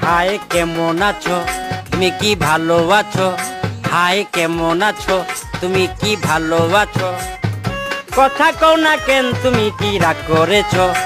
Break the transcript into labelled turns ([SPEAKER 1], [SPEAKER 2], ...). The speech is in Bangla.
[SPEAKER 1] হাই কেমন আছো, তুমি কি ভালো আছো? হাই কেমন আছো, তুমি কি ভালো আছো? কথা কও না কেন, তুমি কি রাগ করেছো?